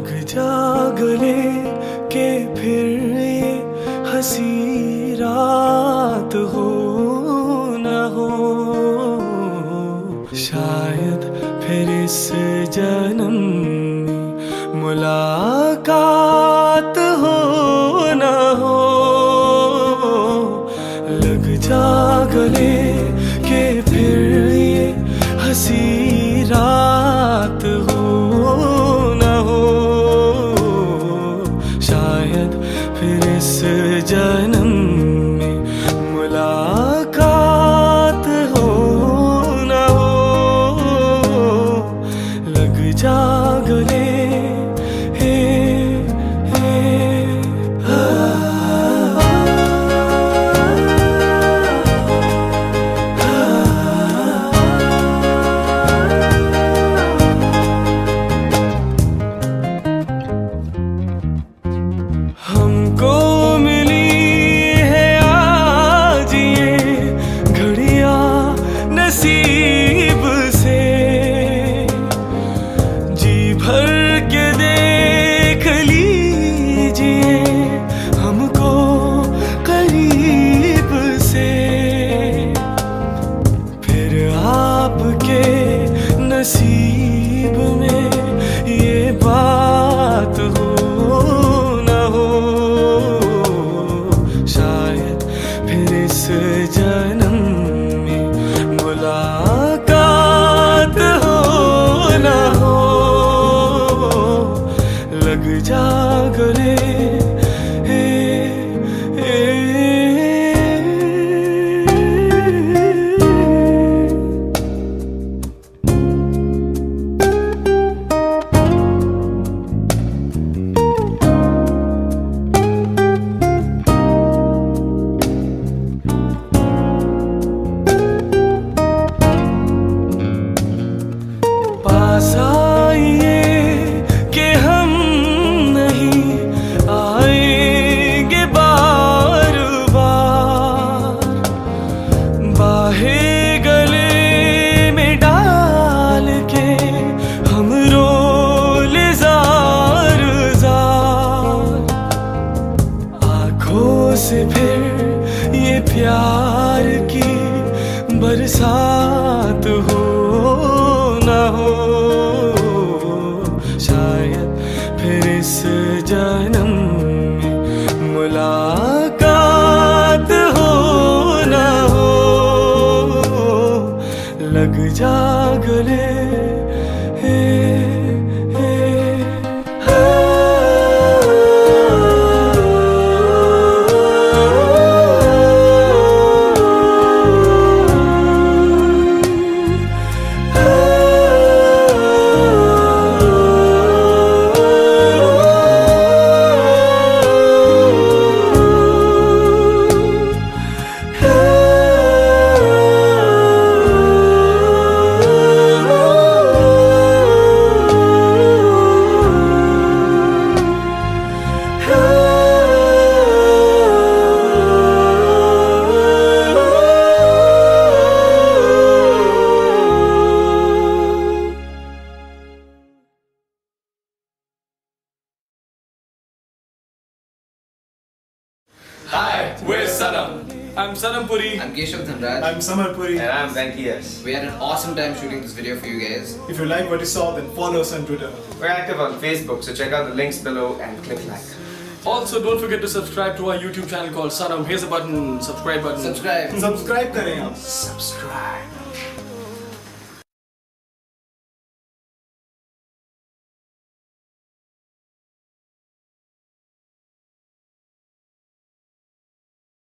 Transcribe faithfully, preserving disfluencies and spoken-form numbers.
लग जा गले के फिर ये हंसी रात हो न हो, शायद फिर इस जन्म में मुलाकात हो न हो। लग जा गले के फिर ये हंसी रात हो न हो, शायद फिर इस जन्म में मुलाकात हो न हो। लग जा गले हे हे आ, हमको मिली है आज ये घड़ियां नसीब से, जी भर के देख लीजिए हमको करीब से। फिर आपके नसीब में ये बात हो न हो, शायद फिर इस जन्म में मुलाकात हो न हो। लग जा गले हे हे पास आइए कि हम नहीं आएंगे बार बार, बाहें गले में डाल के हम रोले जार जार। आँखों से फिर ये प्यार की बरसात हो न हो, शायद फिर इस जन्म में मुलाकात हो न हो। लग जा गले हे हे Hi, we're Sanam. I'm Sanam Puri. I'm Keshav Dhanraj. I'm Samar Puri. And I'm Venki S. We had an awesome time shooting this video for you guys. If you like what you saw, then follow us on Twitter. We're active on Facebook, so check out the links below and click like. Also, don't forget to subscribe to our YouTube channel called Sanam. Here's a button, subscribe button. Subscribe. Subscribe करें आप. Subscribe.